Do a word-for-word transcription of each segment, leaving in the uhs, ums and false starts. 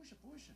Puxa, puxa.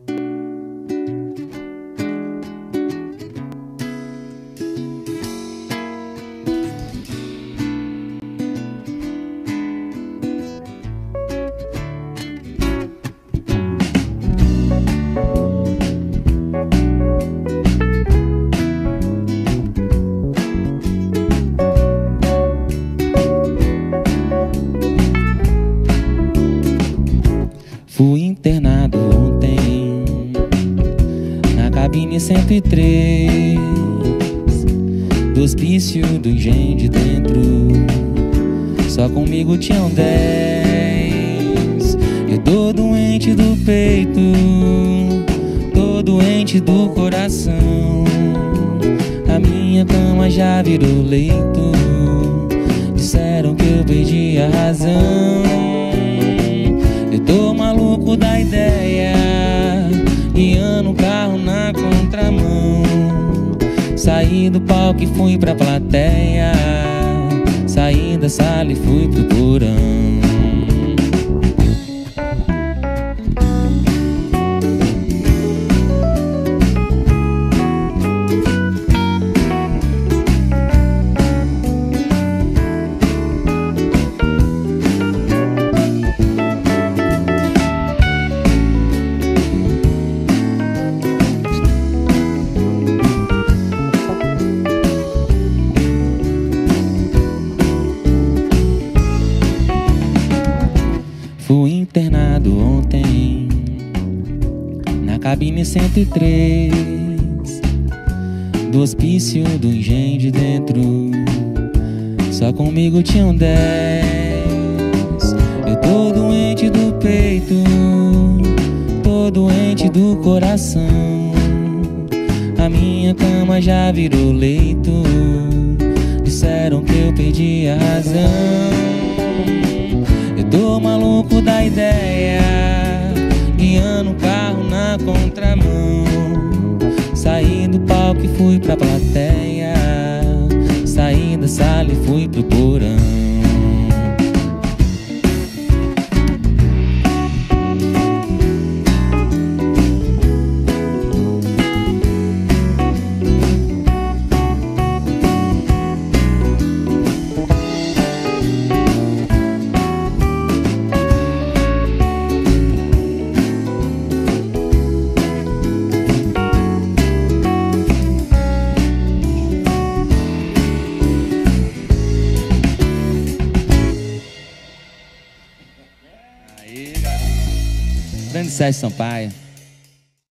Fui internado ontem na cabine cento e três do hospício do Engenho de Dentro. Só comigo tinham dez. Eu tô doente do peito, tô doente do coração. A minha cama já virou leito. Disseram que eu perdi a razão. Eu tô maluco da ideia, guiando o carro na contramão. Saí do palco e fui pra plateia, saí da sala e fui pro porão. Fui internado ontem na cabine cento e três do hospício do Engenho de Dentro. Só comigo tinham dez. Eu tô doente do peito, tô doente do coração. A minha cama já virou leito. Disseram que eu perdi a razão. Tô maluco da ideia, guiando o carro na contramão. Saí do palco e fui pra plateia, saí da sala e fui pro porão. Grande Sérgio Sampaio.